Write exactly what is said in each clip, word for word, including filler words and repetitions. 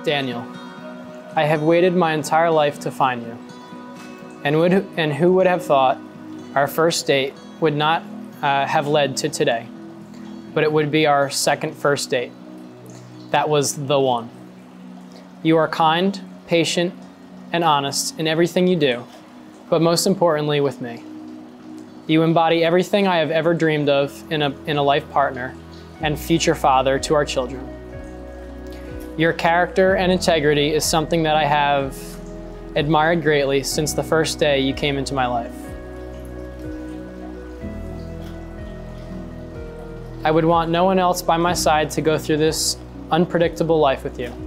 Daniel, I have waited my entire life to find you. And, would, and who would have thought our first date would not uh, have led to today, but it would be our second first date. That was the one. You are kind, patient, and honest in everything you do, but most importantly with me. You embody everything I have ever dreamed of in a, in a life partner and future father to our children. Your character and integrity is something that I have admired greatly since the first day you came into my life. I would want no one else by my side to go through this unpredictable life with you.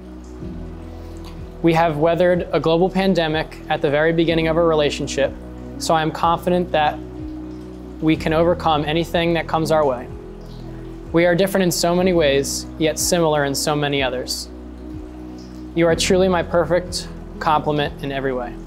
We have weathered a global pandemic at the very beginning of our relationship, so I am confident that we can overcome anything that comes our way. We are different in so many ways, yet similar in so many others. You are truly my perfect complement in every way.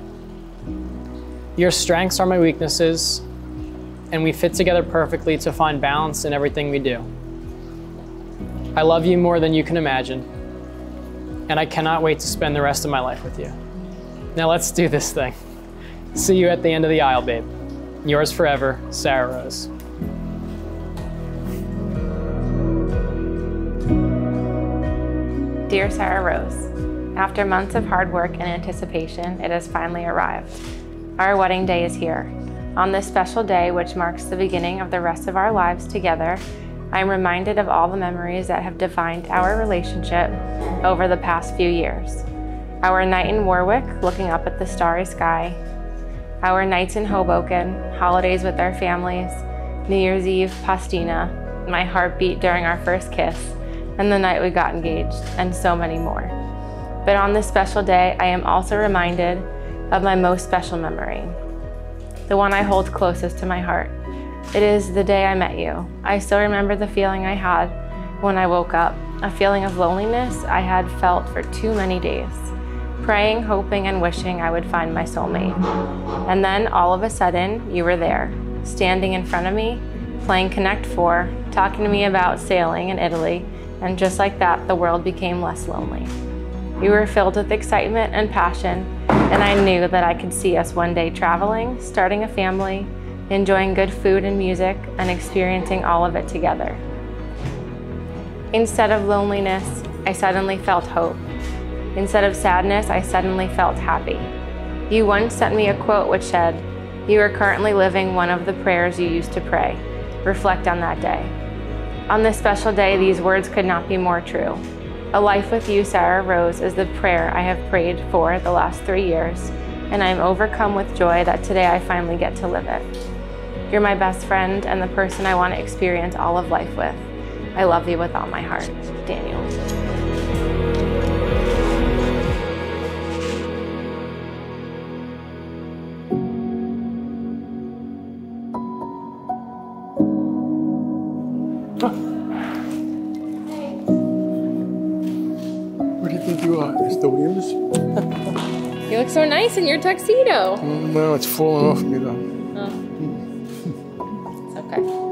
Your strengths are my weaknesses, and we fit together perfectly to find balance in everything we do. I love you more than you can imagine, and I cannot wait to spend the rest of my life with you. Now let's do this thing. See you at the end of the aisle, babe. Yours forever, Sarah Rose. Dear Sarah Rose, after months of hard work and anticipation, it has finally arrived. Our wedding day is here. On this special day, which marks the beginning of the rest of our lives together, I am reminded of all the memories that have defined our relationship over the past few years. Our night in Warwick, looking up at the starry sky, our nights in Hoboken, holidays with our families, New Year's Eve pastina, my heartbeat during our first kiss, and the night we got engaged, and so many more. But on this special day, I am also reminded of my most special memory, the one I hold closest to my heart. It is the day I met you. I still remember the feeling I had when I woke up, a feeling of loneliness I had felt for too many days, praying, hoping, and wishing I would find my soulmate. And then all of a sudden, you were there, standing in front of me, playing Connect Four, talking to me about sailing in Italy, and just like that, the world became less lonely. You were filled with excitement and passion, and I knew that I could see us one day traveling, starting a family, enjoying good food and music, and experiencing all of it together. Instead of loneliness, I suddenly felt hope. Instead of sadness, I suddenly felt happy. You once sent me a quote which said, "You are currently living one of the prayers you used to pray. Reflect on that day." On this special day, these words could not be more true. A life with you, Sarah Rose, is the prayer I have prayed for the last three years, and I am overcome with joy that today I finally get to live it. You're my best friend and the person I want to experience all of life with. I love you with all my heart. Daniel. What do you think you are? It's the Williams? You look so nice in your tuxedo. Mm, well, it's falling off me though. Oh. It's okay.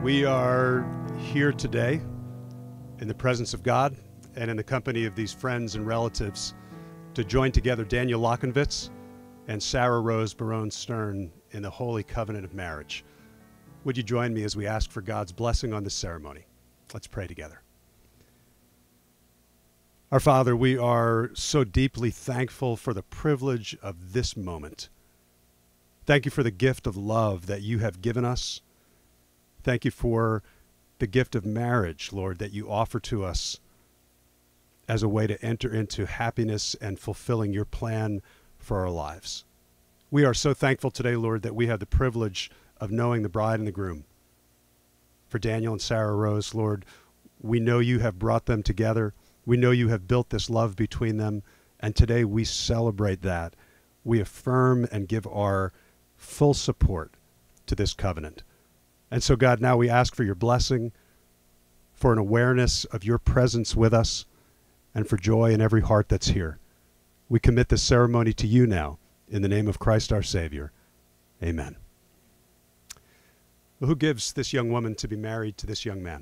We are here today in the presence of God and in the company of these friends and relatives to join together Daniel Lockenwitz and Sarah Rose Barone Stern in the holy covenant of marriage. Would you join me as we ask for God's blessing on this ceremony? Let's pray together. Our Father, we are so deeply thankful for the privilege of this moment. Thank you for the gift of love that you have given us. Thank you for the gift of marriage, Lord, that you offer to us as a way to enter into happiness and fulfilling your plan for our lives. We are so thankful today, Lord, that we have the privilege of knowing the bride and the groom. For Daniel and Sarah Rose, Lord, we know you have brought them together. We know you have built this love between them, and today we celebrate that. We affirm and give our full support to this covenant. And so, God, now we ask for your blessing, for an awareness of your presence with us, and for joy in every heart that's here. We commit this ceremony to you now, in the name of Christ our Savior. Amen. Well, who gives this young woman to be married to this young man?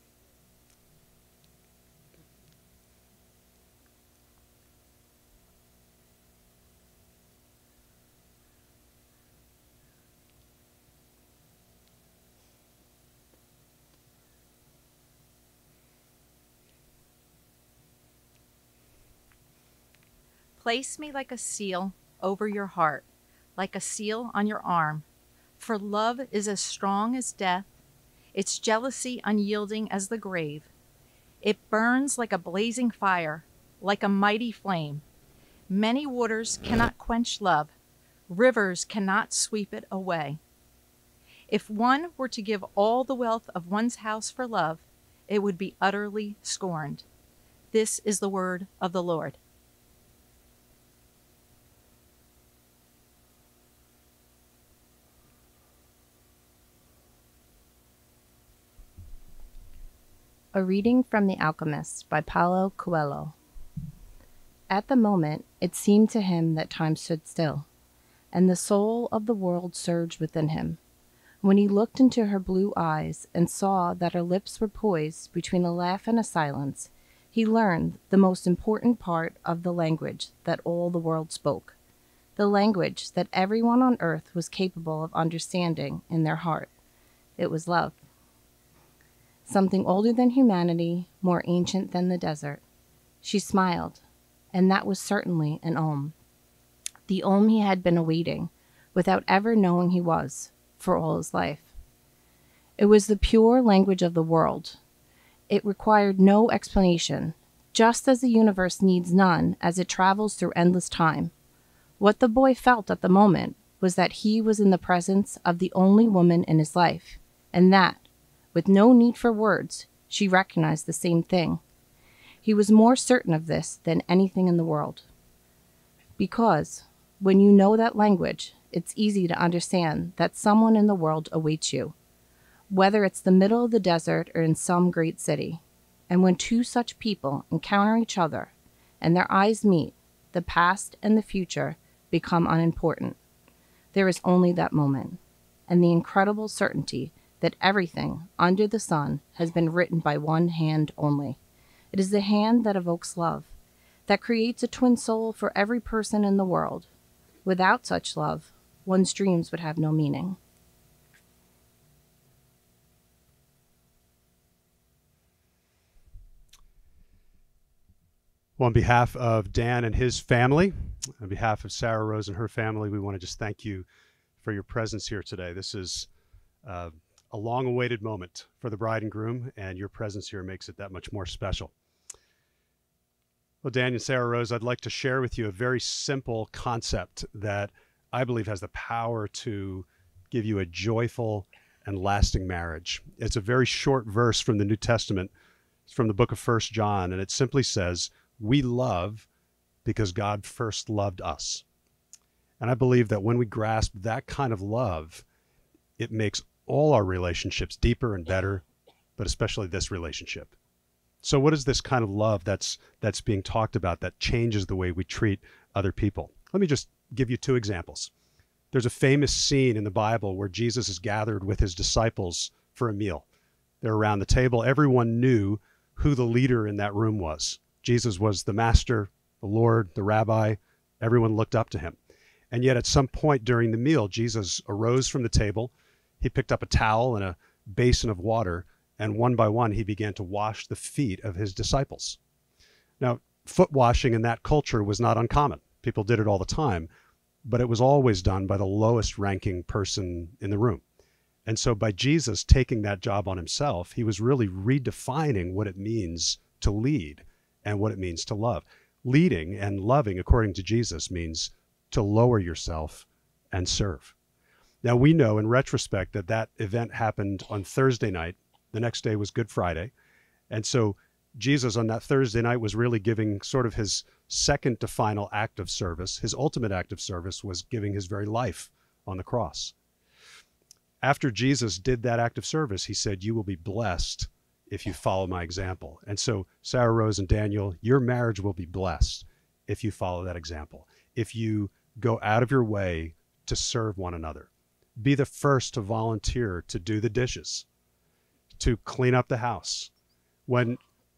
Place me like a seal over your heart, like a seal on your arm. For love is as strong as death, its jealousy unyielding as the grave. It burns like a blazing fire, like a mighty flame. Many waters cannot quench love, rivers cannot sweep it away. If one were to give all the wealth of one's house for love, it would be utterly scorned. This is the word of the Lord. A reading from The Alchemist by Paulo Coelho. At the moment, it seemed to him that time stood still, and the soul of the world surged within him. When he looked into her blue eyes and saw that her lips were poised between a laugh and a silence, he learned the most important part of the language that all the world spoke, the language that everyone on earth was capable of understanding in their heart. It was love. Something older than humanity, more ancient than the desert. She smiled, and that was certainly an Om. The Om he had been awaiting, without ever knowing he was, for all his life. It was the pure language of the world. It required no explanation, just as the universe needs none as it travels through endless time. What the boy felt at the moment was that he was in the presence of the only woman in his life, and that, with no need for words, she recognized the same thing. He was more certain of this than anything in the world. Because, when you know that language, it's easy to understand that someone in the world awaits you, whether it's the middle of the desert or in some great city. And when two such people encounter each other, and their eyes meet, the past and the future become unimportant. There is only that moment, and the incredible certainty that everything under the sun has been written by one hand only. It is the hand that evokes love, that creates a twin soul for every person in the world. Without such love, one's dreams would have no meaning. Well, on behalf of Dan and his family, on behalf of Sarah Rose and her family, we want to just thank you for your presence here today. This is uh, a long-awaited moment for the bride and groom, and your presence here makes it that much more special. Well, Dan and Sarah Rose, I'd like to share with you a very simple concept that I believe has the power to give you a joyful and lasting marriage. It's a very short verse from the New Testament. It's from the book of First John, and it simply says, "We love because God first loved us." And I believe that when we grasp that kind of love, it makes all our relationships deeper and better, but especially this relationship. So what is this kind of love that's that's being talked about that changes the way we treat other people? Let me just give you two examples. There's a famous scene in the Bible where Jesus is gathered with his disciples for a meal. They're around the table. Everyone knew who the leader in that room was. Jesus was the master, the Lord, the rabbi. Everyone looked up to him. And yet at some point during the meal, Jesus arose from the table. He picked up a towel and a basin of water, and one by one, he began to wash the feet of his disciples. Now, foot washing in that culture was not uncommon. People did it all the time, but it was always done by the lowest ranking person in the room. And so by Jesus taking that job on himself, he was really redefining what it means to lead and what it means to love. Leading and loving, according to Jesus, means to lower yourself and serve. Now, we know in retrospect that that event happened on Thursday night. The next day was Good Friday. And so Jesus on that Thursday night was really giving sort of his second to final act of service. His ultimate act of service was giving his very life on the cross. After Jesus did that act of service, he said, "You will be blessed if you follow my example." And so, Sarah Rose and Daniel, your marriage will be blessed if you follow that example. If you go out of your way to serve one another, be the first to volunteer to do the dishes, to clean up the house. When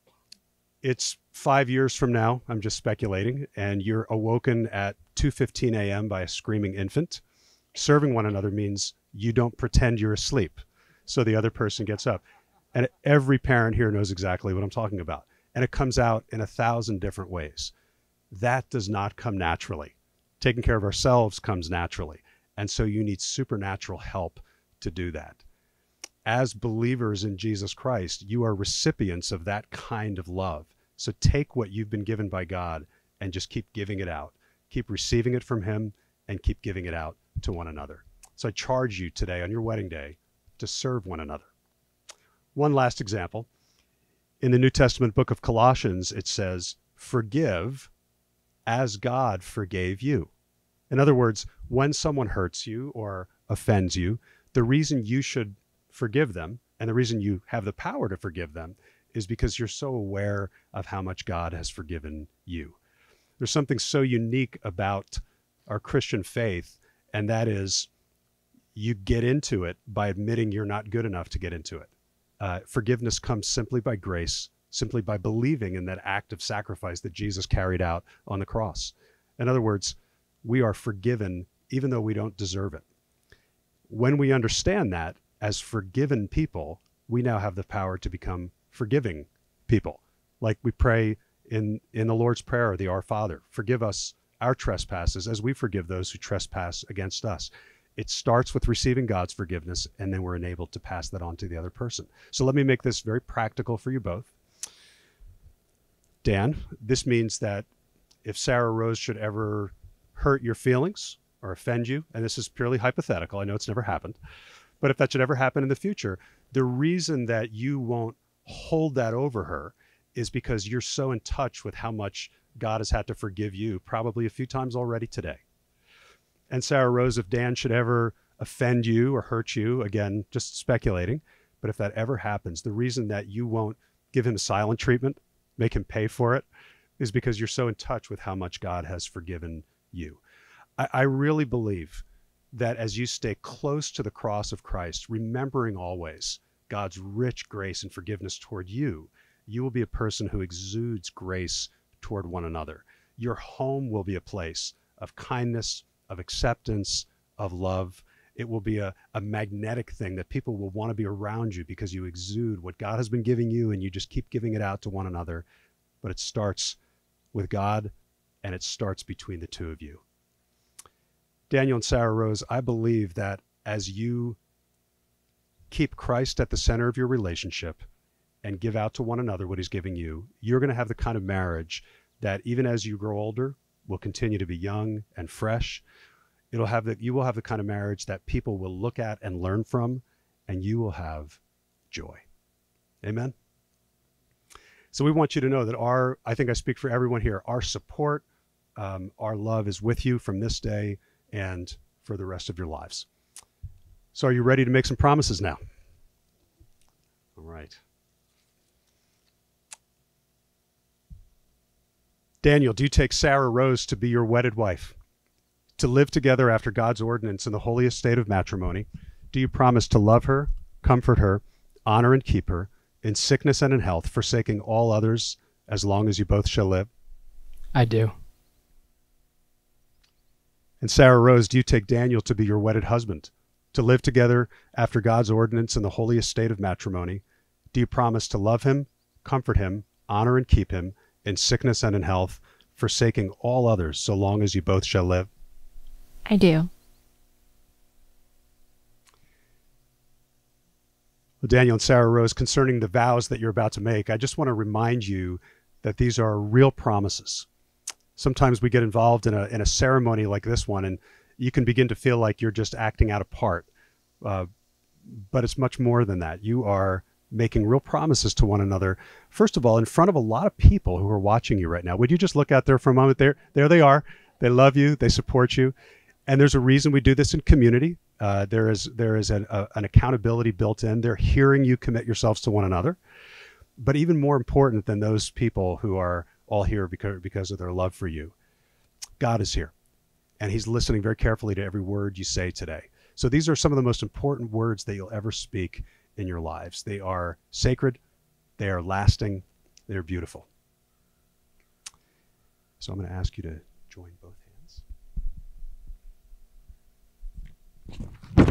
it's five years from now, I'm just speculating, and you're awoken at two fifteen a m by a screaming infant, serving one another means you don't pretend you're asleep, so the other person gets up. And every parent here knows exactly what I'm talking about. And it comes out in a thousand different ways. That does not come naturally. Taking care of ourselves comes naturally. And so you need supernatural help to do that. As believers in Jesus Christ, you are recipients of that kind of love. So take what you've been given by God and just keep giving it out. Keep receiving it from him and keep giving it out to one another. So I charge you today on your wedding day to serve one another. One last example. In the New Testament book of Colossians, it says, "Forgive as God forgave you." In other words, when someone hurts you or offends you, the reason you should forgive them and the reason you have the power to forgive them is because you're so aware of how much God has forgiven you. There's something so unique about our Christian faith, and that is you get into it by admitting you're not good enough to get into it. Uh, forgiveness comes simply by grace, simply by believing in that act of sacrifice that Jesus carried out on the cross. In other words, we are forgiven even though we don't deserve it. When we understand that, as forgiven people, we now have the power to become forgiving people. Like we pray in, in the Lord's Prayer, the Our Father, "Forgive us our trespasses as we forgive those who trespass against us." It starts with receiving God's forgiveness, and then we're enabled to pass that on to the other person. So let me make this very practical for you both. Dan, this means that if Sarah Rose should ever hurt your feelings or offend you, and this is purely hypothetical, I know it's never happened, but if that should ever happen in the future, the reason that you won't hold that over her is because you're so in touch with how much God has had to forgive you, probably a few times already today. And Sarah Rose, if Dan should ever offend you or hurt you, again, just speculating, but if that ever happens, the reason that you won't give him silent treatment, make him pay for it, is because you're so in touch with how much God has forgiven you. I, I really believe that as you stay close to the cross of Christ, remembering always God's rich grace and forgiveness toward you, you will be a person who exudes grace toward one another. Your home will be a place of kindness, of acceptance, of love. It will be a, a magnetic thing that people will want to be around you because you exude what God has been giving you and you just keep giving it out to one another. But it starts with God and it starts between the two of you. Daniel and Sarah Rose, I believe that as you keep Christ at the center of your relationship and give out to one another what he's giving you, you're going to have the kind of marriage that even as you grow older will continue to be young and fresh. It'll have the, you will have the kind of marriage that people will look at and learn from, and you will have joy. Amen. So we want you to know that our, I think I speak for everyone here, our support, um, our love is with you from this day and for the rest of your lives. So are you ready to make some promises now? All right. Daniel, do you take Sarah Rose to be your wedded wife, to live together after God's ordinance in the holiest state of matrimony? Do you promise to love her, comfort her, honor and keep her in sickness and in health, forsaking all others as long as you both shall live? I do. And Sarah Rose, do you take Daniel to be your wedded husband, to live together after God's ordinance in the holiest state of matrimony? Do you promise to love him, comfort him, honor and keep him in sickness and in health, forsaking all others so long as you both shall live? I do. Well, Daniel and Sarah Rose, concerning the vows that you're about to make, I just want to remind you that these are real promises. Sometimes we get involved in a in a ceremony like this one, and you can begin to feel like you're just acting out a part. Uh, but it's much more than that. You are making real promises to one another. First of all, in front of a lot of people who are watching you right now. Would you just look out there for a moment? There, there they are. They love you. They support you. And there's a reason we do this in community. Uh, there is there is an, a, an accountability built in. They're hearing you commit yourselves to one another. But even more important than those people who are all here because, because of their love for you, God is here. And he's listening very carefully to every word you say today. So these are some of the most important words that you'll ever speak in your lives. They are sacred. They are lasting. They're beautiful. So I'm going to ask you to join both hands. Dan,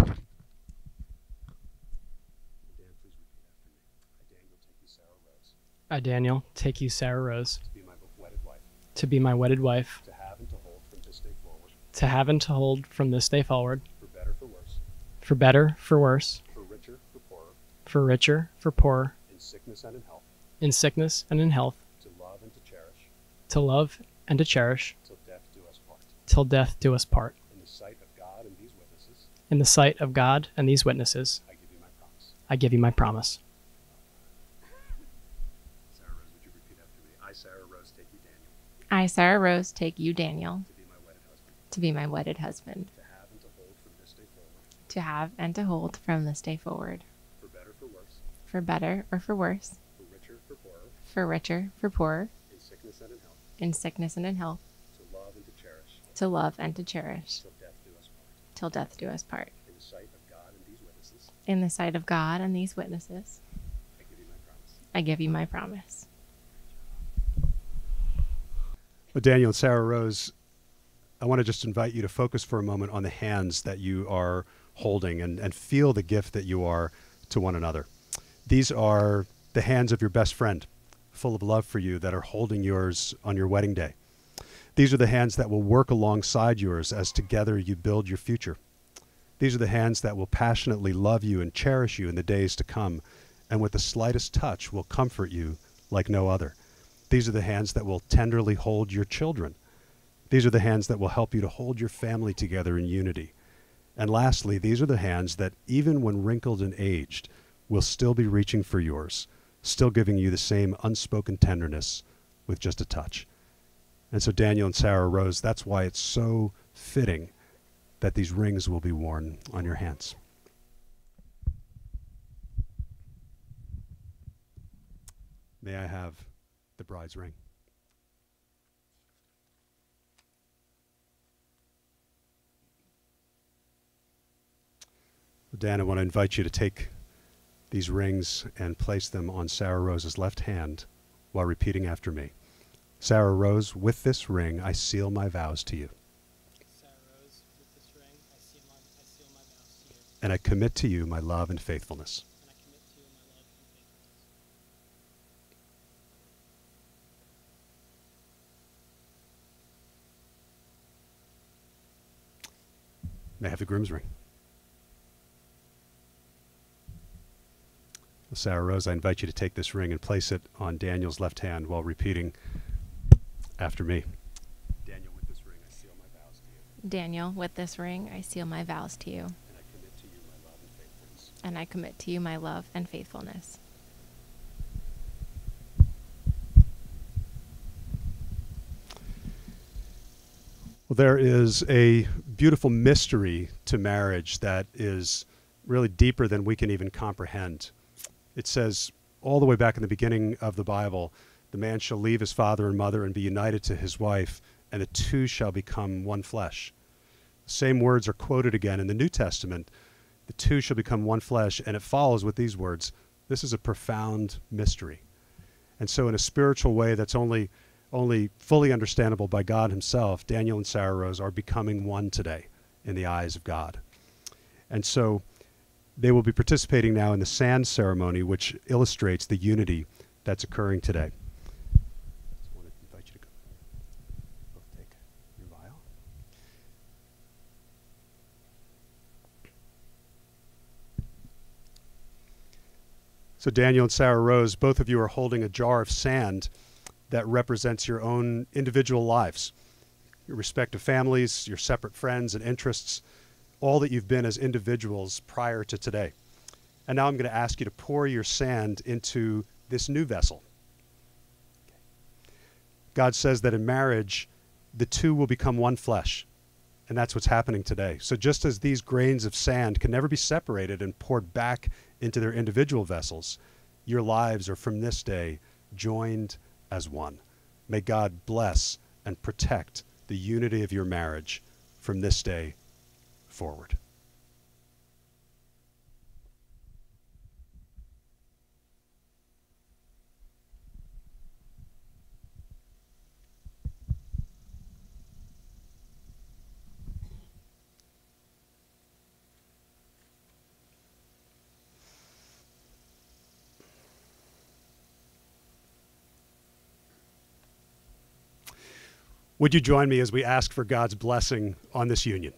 please repeat after me. I, Daniel, take you, Sarah Rose. I, Daniel, take you, Sarah Rose, To be my wedded wife. to be my wedded wife, To have and to hold from this day forward. to have and to hold from this day forward, For better, for worse. for better, for worse, For richer, for poorer. for richer, for poorer, In sickness and in health. in sickness and in health, To love and to cherish. to love and to cherish, Till death do us part. till death do us part. In the sight of God and these witnesses, In the sight of God and these witnesses, I give you my promise. I give you my promise. Sarah Rose, would you repeat after me? I, Sarah Rose, take you, Daniel, I, Sarah Rose, take you, Daniel, to be my wedded husband. to be my wedded husband, To have and to hold from this day forward. to have and to hold from this day forward, For better, for worse. for better or for worse, For richer, for poorer. for richer, for poorer, In sickness and in health. in sickness and in health, To love and to cherish. to love and to cherish, Till death do us part. till death do us part. In the sight of God and these witnesses, In the sight of God and these witnesses, I give you my promise. I give you my promise. Well, Daniel and Sarah Rose, I want to just invite you to focus for a moment on the hands that you are holding and, and feel the gift that you are to one another. These are the hands of your best friend, full of love for you, that are holding yours on your wedding day. These are the hands that will work alongside yours as together you build your future. These are the hands that will passionately love you and cherish you in the days to come, and with the slightest touch will comfort you like no other. These are the hands that will tenderly hold your children. These are the hands that will help you to hold your family together in unity. And lastly, these are the hands that, even when wrinkled and aged, will still be reaching for yours, still giving you the same unspoken tenderness with just a touch. And so Daniel and Sarah Rose, that's why it's so fitting that these rings will be worn on your hands. May I have the bride's ring? Dan, I want to invite you to take these rings and place them on Sarah Rose's left hand while repeating after me. Sarah Rose, with this ring, I seal my vows to you. Sarah Rose, with this ring, I seal my, I seal my vows to you, And I commit to you my love and faithfulness. and I commit to you my love and faithfulness. May I have the groom's ring? Well, Sarah Rose, I invite you to take this ring and place it on Daniel's left hand while repeating after me. Daniel, with this ring, I seal my vows to you. Daniel, with this ring, I seal my vows to you, And I commit to you my love and faithfulness. and I commit to you my love and faithfulness. Well, there is a beautiful mystery to marriage that is really deeper than we can even comprehend. It says all the way back in the beginning of the Bible, the man shall leave his father and mother and be united to his wife, and the two shall become one flesh. The same words are quoted again in the New Testament. The two shall become one flesh, and it follows with these words, This is a profound mystery. And so in a spiritual way that's only only fully understandable by God himself, Daniel and Sarah Rose are becoming one today in the eyes of God. And so they will be participating now in the sand ceremony, which illustrates the unity that's occurring today. So I want to invite you to both take your vial. So Daniel and Sarah Rose, both of you are holding a jar of sand that represents your own individual lives, your respective families, your separate friends and interests, all that you've been as individuals prior to today. And now I'm going to ask you to pour your sand into this new vessel. God says that in marriage, the two will become one flesh. And that's what's happening today. So just as these grains of sand can never be separated and poured back into their individual vessels, your lives are from this day joined as one. May God bless and protect the unity of your marriage from this day forward. Would you join me as we ask for God's blessing on this union?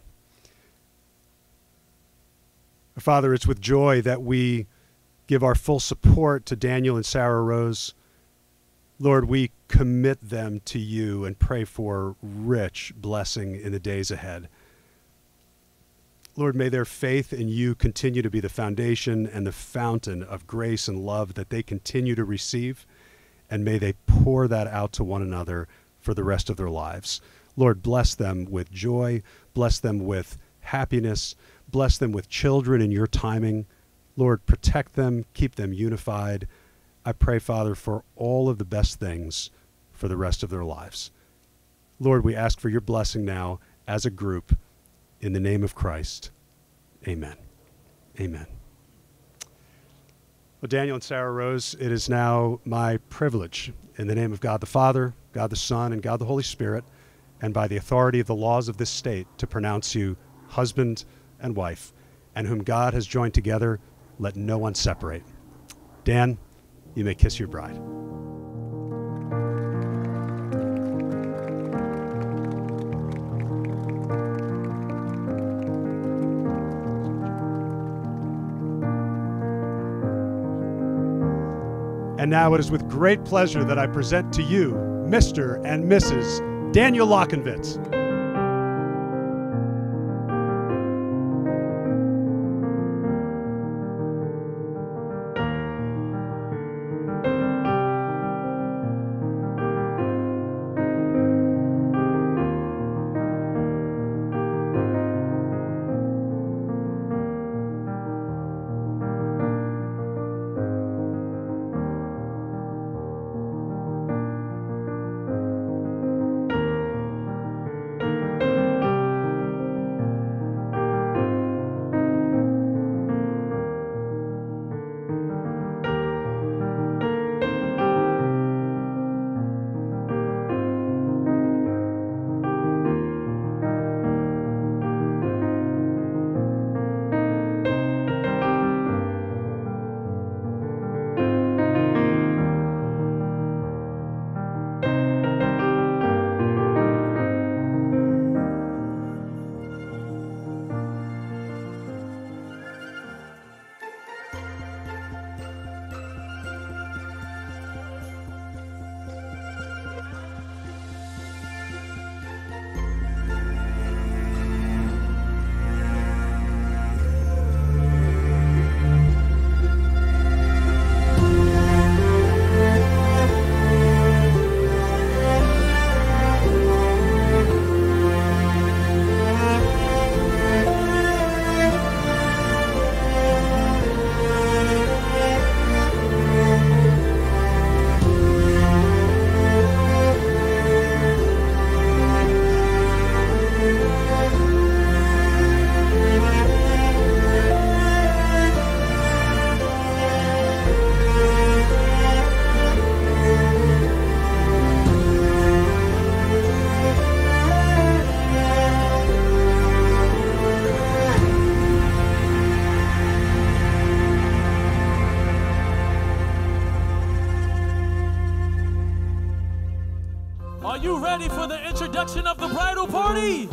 Father, it's with joy that we give our full support to Daniel and Sarah Rose. Lord, we commit them to you and pray for rich blessing in the days ahead. Lord, may their faith in you continue to be the foundation and the fountain of grace and love that they continue to receive, and may they pour that out to one another for the rest of their lives. Lord, bless them with joy, bless them with happiness, bless them with children in your timing. Lord, protect them, keep them unified. I pray, Father, for all of the best things for the rest of their lives. Lord, we ask for your blessing now as a group in the name of Christ. Amen. Amen. Well, Daniel and Sarah Rose, it is now my privilege in the name of God the Father, God the Son, and God the Holy Spirit, and by the authority of the laws of this state, to pronounce you husband and wife, and whom God has joined together, let no one separate. Dan, you may kiss your bride. And now it is with great pleasure that I present to you Mister and Missus Daniel Lockenwitz. Are you ready for the introduction of the bridal party?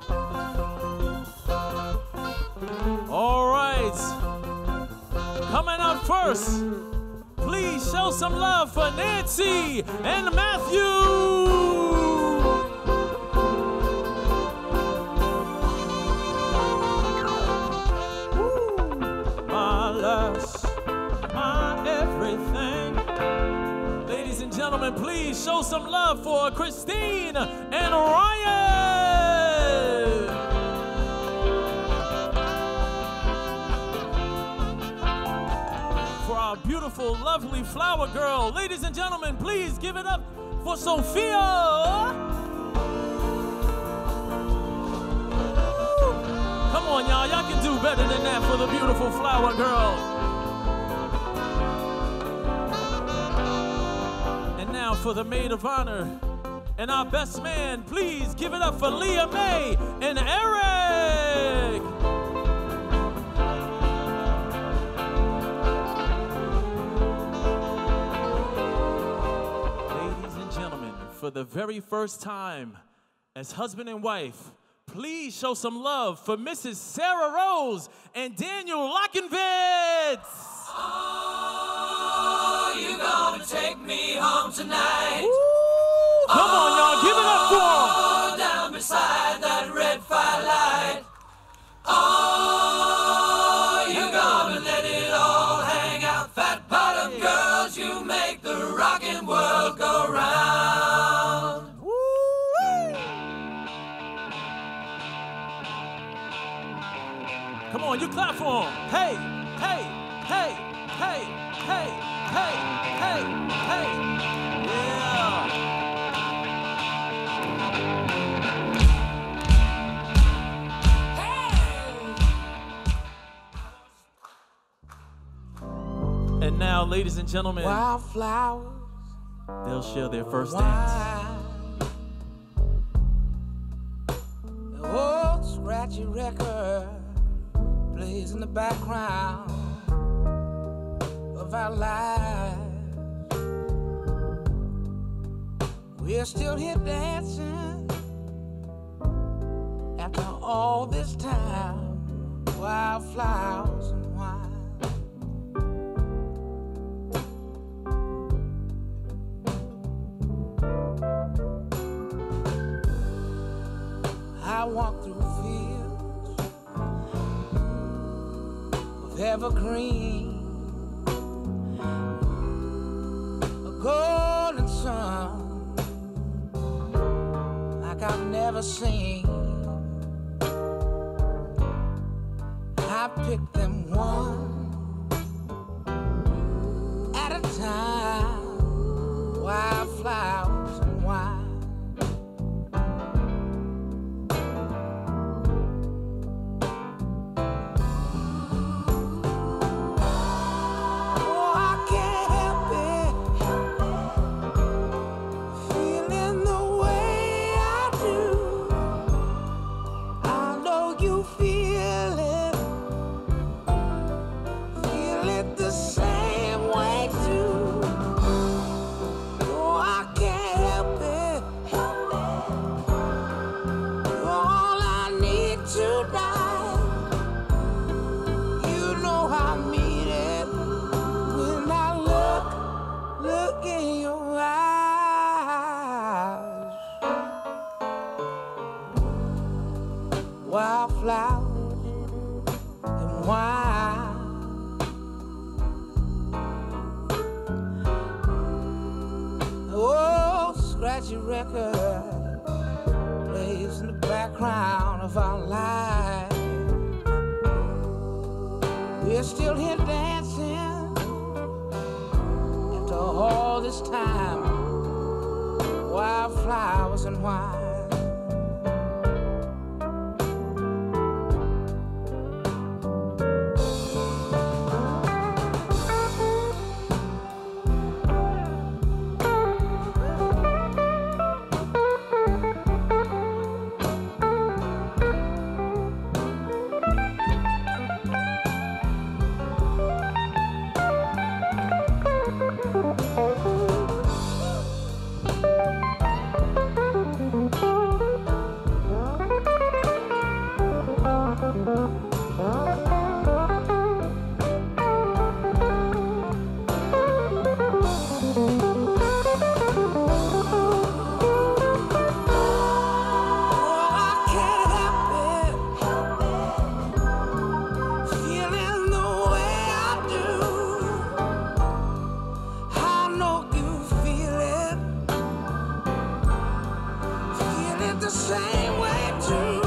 All right. Coming up first, please show some love for Nancy and Matthew. Gentlemen, please show some love for Christine and Ryan. For our beautiful, lovely flower girl, ladies and gentlemen, please give it up for Sophia. Come on, y'all, y'all can do better than that for the beautiful flower girl. Now for the maid of honor and our best man, please give it up for Leah May and Eric. Ladies and gentlemen, for the very first time as husband and wife, please show some love for Missus Sarah Rose and Daniel Lockenvitz. Oh, you gonna take me home tonight? Ooh, come oh, on, y'all, give it up for them. Oh, down beside that red firelight. Oh, you gonna let it all hang out. Fat bottom girls, you make the rockin' world go round. Come on, you clap for them. Hey, hey, hey, hey, hey, hey, hey, hey. Yeah. Hey. And now, ladies and gentlemen, wildflowers, they'll share their first wine. dance. Oh, scratchy record plays in the background of our lives. We're still here dancing after all this time. Wildflowers and wine. I walk through fields of evergreen, a golden sun like I've never seen. I pick them one at a time, wildflowers and wine. Record plays in the background of our lives. We're still here dancing after all this time. Wildflowers and wine. same way too.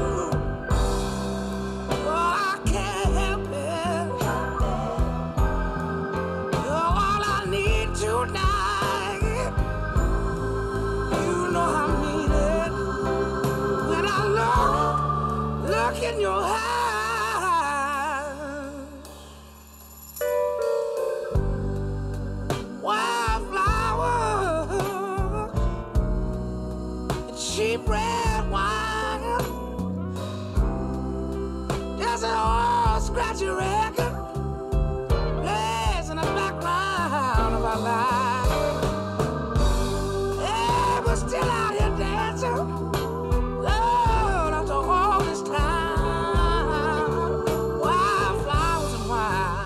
Oh, I can't help it. You're all I need tonight. You know I mean it. When I look, look in your eyes. Cheap red wine. There's an old scratchy record plays in the background of our lives. Yeah, we're still out here dancing. Lord, after all this time, wildflowers and wine.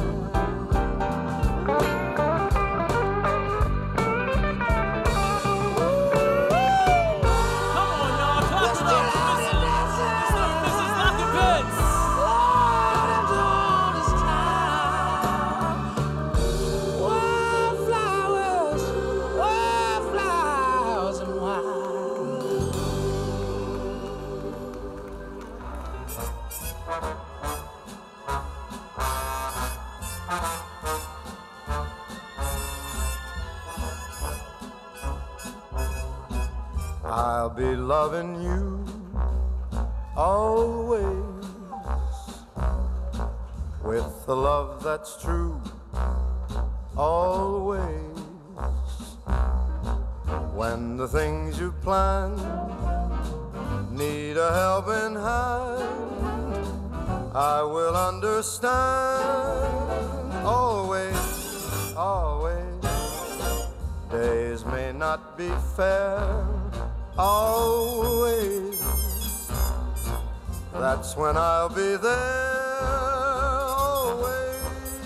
I'll be loving you always with the love that's true, always. When the things you plan need a helping hand, I will understand. Always, always. Days may not be fair, always. That's when I'll be there, always.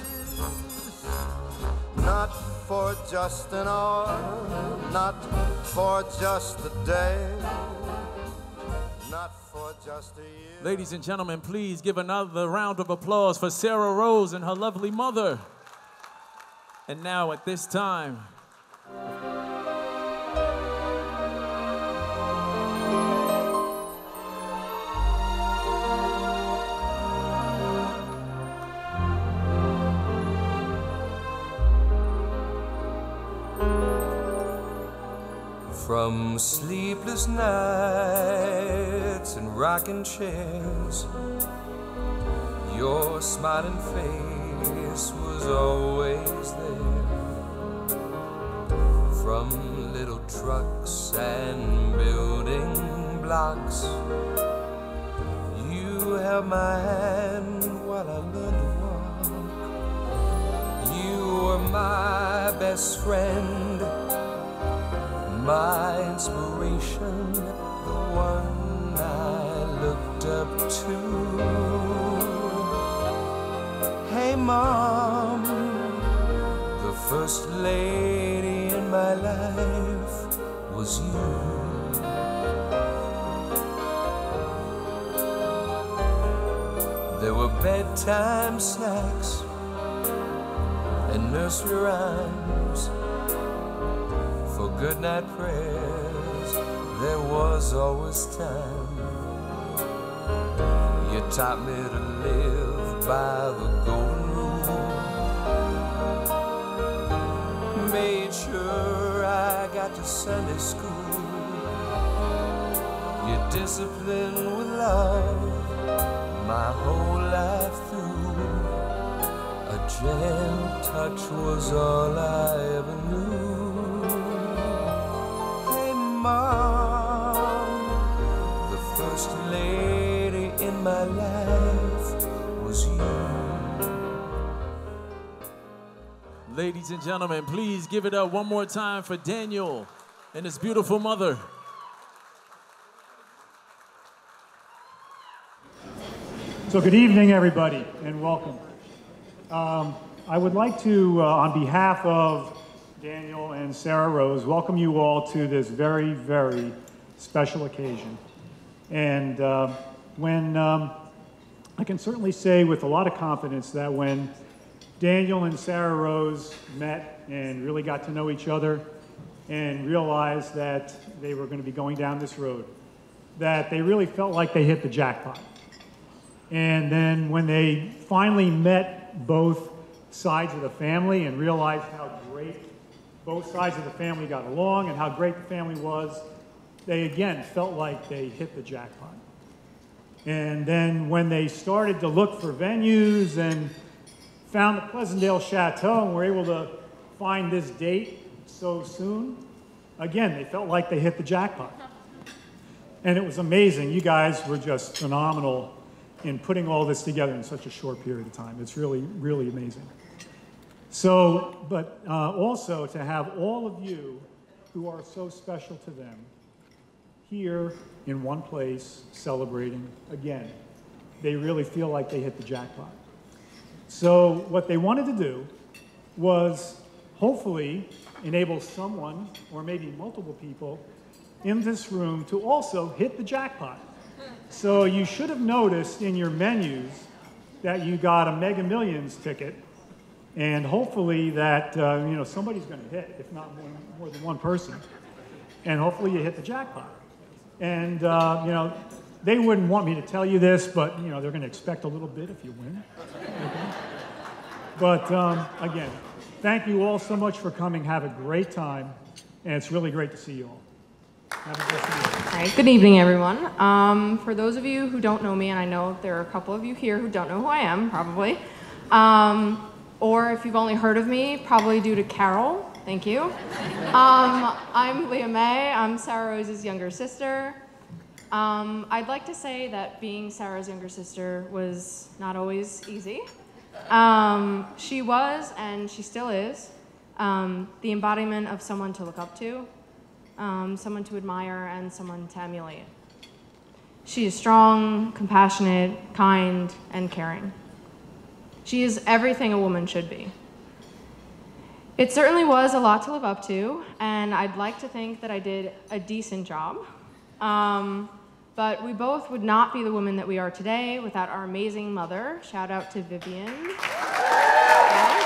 Not for just an hour, not for just a day, not for just a year. Ladies and gentlemen, please give another round of applause for Sarah Rose and her lovely mother. And now at this time, from sleepless nights and rocking chairs, your smiling face was always there. From little trucks and building blocks, you held my hand while I learned to walk. You were my best friend, my inspiration, the one I looked up to. Hey Mom, the first lady in my life was you. There were bedtime snacks and nursery rhymes. For goodnight prayers, there was always time. You taught me to live by the golden rule, made sure I got to Sunday school. You disciplined with love my whole life through. A gentle touch was all I ever knew. Mom, the first lady in my life was you. ladies and gentlemen, please give it up one more time for Daniel and his beautiful mother. So good evening, everybody, and welcome. Um, I would like to, uh, on behalf of Daniel and Sarah Rose, welcome you all to this very, very special occasion. And uh, when, um, I can certainly say with a lot of confidence that when Daniel and Sarah Rose met and really got to know each other and realized that they were going to be going down this road, that they really felt like they hit the jackpot. And then when they finally met both sides of the family and realized how great both sides of the family got along and how great the family was, they again felt like they hit the jackpot. And then when they started to look for venues and found the Pleasantdale Chateau and were able to find this date so soon, again, they felt like they hit the jackpot. And it was amazing. You guys were just phenomenal in putting all this together in such a short period of time. It's really, really amazing. So, but uh, also to have all of you who are so special to them here in one place celebrating again. They really feel like they hit the jackpot. So what they wanted to do was hopefully enable someone, or maybe multiple people, in this room to also hit the jackpot. So you should have noticed in your menus that you got a Mega Millions ticket, and hopefully that uh, you know, somebody's going to hit, if not more, more than one person, and hopefully you hit the jackpot. And uh, you know, they wouldn't want me to tell you this, but you know, they're going to expect a little bit if you win. Okay? But um, again, thank you all so much for coming. Have a great time, and it's really great to see you all. Have a blessed evening. All right, good evening, everyone. Um, for those of you who don't know me, and I know there are a couple of you here who don't know who I am, probably, um, or if you've only heard of me, probably due to Carol, thank you. Um, I'm Leah May. I'm Sarah Rose's younger sister. Um, I'd like to say that being Sarah's younger sister was not always easy. Um, she was, and she still is, um, the embodiment of someone to look up to, um, someone to admire, and someone to emulate. She is strong, compassionate, kind, and caring. She is everything a woman should be. It certainly was a lot to live up to, and I'd like to think that I did a decent job. Um, But we both would not be the women that we are today without our amazing mother. Shout out to Vivian. Yes.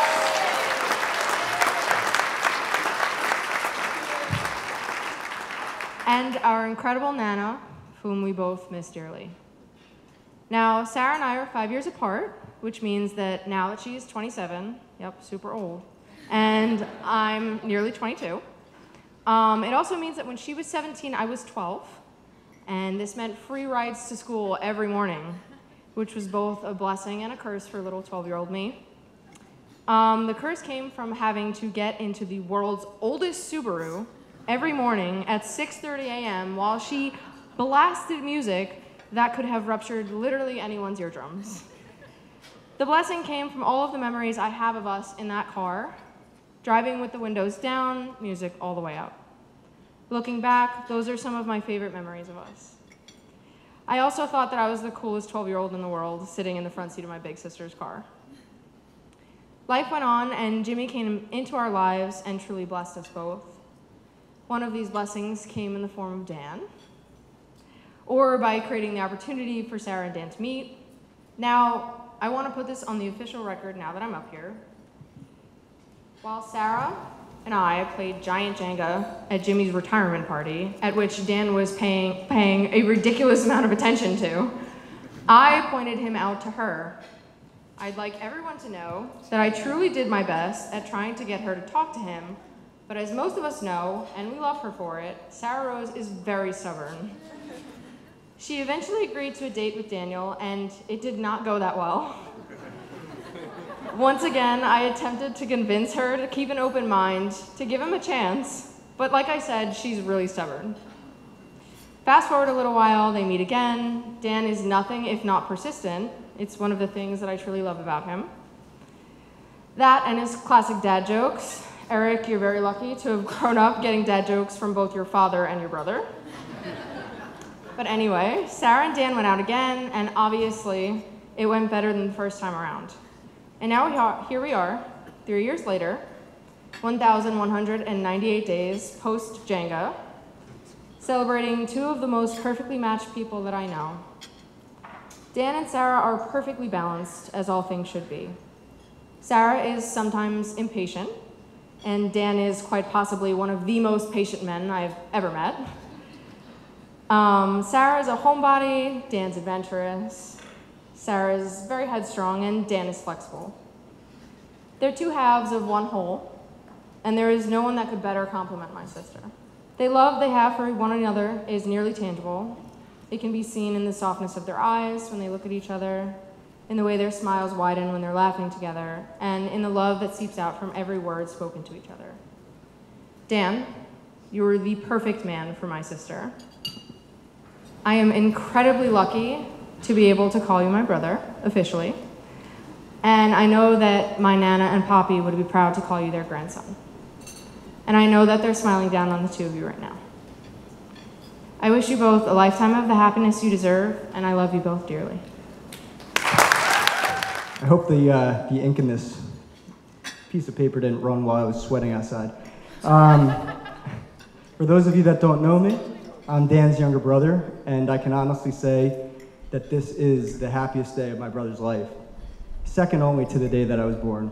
And our incredible Nana, whom we both miss dearly. Now, Sarah and I are five years apart, which means that now that she's twenty-seven, yep, super old, and I'm nearly twenty-two, um, it also means that when she was seventeen, I was twelve. And this meant free rides to school every morning, which was both a blessing and a curse for little twelve-year-old me. Um, the curse came from having to get into the world's oldest Subaru every morning at six thirty a m while she blasted music that could have ruptured literally anyone's eardrums. The blessing came from all of the memories I have of us in that car, driving with the windows down, music all the way up. Looking back, those are some of my favorite memories of us. I also thought that I was the coolest twelve-year-old in the world, sitting in the front seat of my big sister's car. Life went on, and Jimmy came into our lives and truly blessed us both. One of these blessings came in the form of Dan, or by creating the opportunity for Sarah and Dan to meet. Now, I want to put this on the official record now that I'm up here. While Sarah and I played giant Jenga at Jimmy's retirement party, at which Dan was paying, paying a ridiculous amount of attention to, I pointed him out to her. I'd like everyone to know that I truly did my best at trying to get her to talk to him, but as most of us know, and we love her for it, Sarah Rose is very stubborn. She eventually agreed to a date with Daniel, and it did not go that well. Once again, I attempted to convince her to keep an open mind, to give him a chance, but like I said, she's really stubborn. Fast forward a little while, they meet again. Dan is nothing if not persistent. It's one of the things that I truly love about him. That and his classic dad jokes. Eric, you're very lucky to have grown up getting dad jokes from both your father and your brother. But anyway, Sarah and Dan went out again, and obviously, it went better than the first time around. And now we are, here we are, three years later, one thousand one hundred ninety-eight days post-Jenga, celebrating two of the most perfectly matched people that I know. Dan and Sarah are perfectly balanced, as all things should be. Sarah is sometimes impatient, and Dan is quite possibly one of the most patient men I've ever met. Um, Sarah is a homebody, Dan's adventurous. Sarah is very headstrong, and Dan is flexible. They're two halves of one whole, and there is no one that could better complement my sister. The love they have for one another is nearly tangible. It can be seen in the softness of their eyes when they look at each other, in the way their smiles widen when they're laughing together, and in the love that seeps out from every word spoken to each other. Dan, you are the perfect man for my sister. I am incredibly lucky to be able to call you my brother, officially. And I know that my Nana and Poppy would be proud to call you their grandson. And I know that they're smiling down on the two of you right now. I wish you both a lifetime of the happiness you deserve, and I love you both dearly. I hope the, uh, the ink in this piece of paper didn't run while I was sweating outside. Um, for those of you that don't know me, I'm Dan's younger brother, and I can honestly say that this is the happiest day of my brother's life, second only to the day that I was born.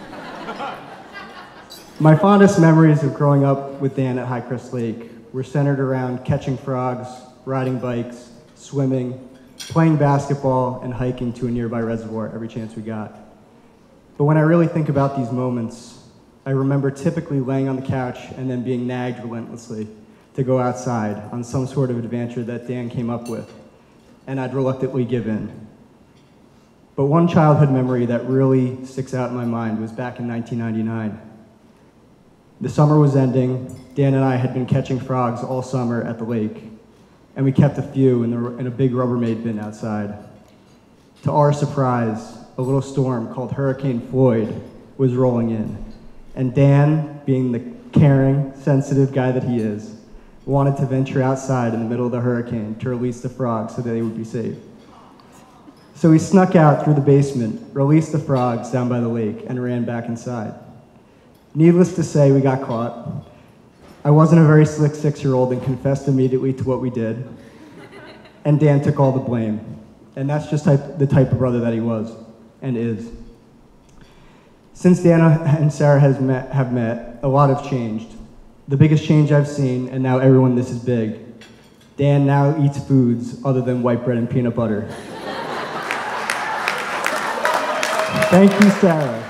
My fondest memories of growing up with Dan at High Crest Lake were centered around catching frogs, riding bikes, swimming, playing basketball, and hiking to a nearby reservoir every chance we got. But when I really think about these moments, I remember typically laying on the couch and then being nagged relentlessly to go outside on some sort of adventure that Dan came up with, and I'd reluctantly give in. But one childhood memory that really sticks out in my mind was back in nineteen ninety-nine. The summer was ending. Dan and I had been catching frogs all summer at the lake, and we kept a few in, the, in a big Rubbermaid bin outside. To our surprise, a little storm called Hurricane Floyd was rolling in, and Dan, being the caring, sensitive guy that he is, wanted to venture outside in the middle of the hurricane to release the frogs so that they would be safe. So he snuck out through the basement, released the frogs down by the lake, and ran back inside. Needless to say, we got caught. I wasn't a very slick six-year-old and confessed immediately to what we did, and Dan took all the blame. And that's just type, the type of brother that he was, and is. Since Dan and Sarah has met, have met, a lot have changed. The biggest change I've seen, and now everyone this is big, Dan now eats foods other than white bread and peanut butter. Thank you, Sarah.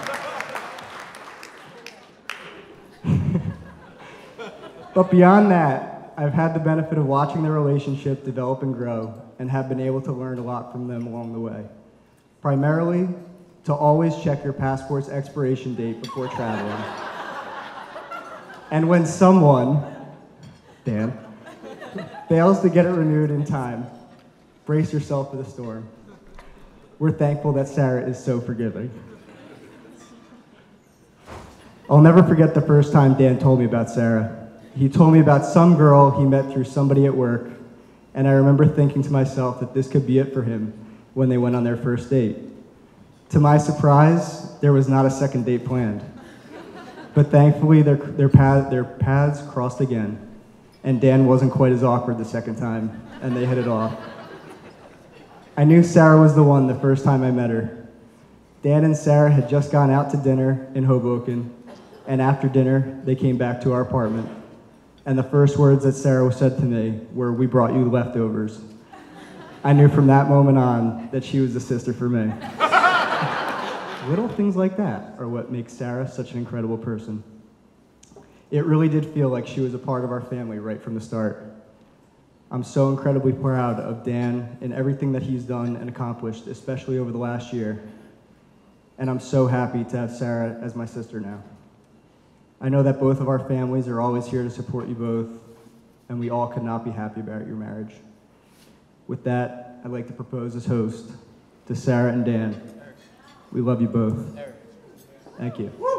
But beyond that, I've had the benefit of watching their relationship develop and grow, and have been able to learn a lot from them along the way. Primarily, to always check your passport's expiration date before traveling. And when someone, Dan, fails to get it renewed in time, brace yourself for the storm. We're thankful that Sarah is so forgiving. I'll never forget the first time Dan told me about Sarah. He told me about some girl he met through somebody at work, and I remember thinking to myself that this could be it for him when they went on their first date. To my surprise, there was not a second date planned. But thankfully, their, their, path, their paths crossed again, and Dan wasn't quite as awkward the second time, and they hit it off. I knew Sarah was the one the first time I met her. Dan and Sarah had just gone out to dinner in Hoboken, and after dinner, they came back to our apartment. And the first words that Sarah said to me were, "We brought you leftovers." I knew from that moment on that she was the sister for me. Little things like that are what makes Sarah such an incredible person. It really did feel like she was a part of our family right from the start. I'm so incredibly proud of Dan and everything that he's done and accomplished, especially over the last year. And I'm so happy to have Sarah as my sister now. I know that both of our families are always here to support you both, and we all could not be happy about your marriage. With that, I'd like to propose as host to Sarah and Dan. We love you both. Thank you.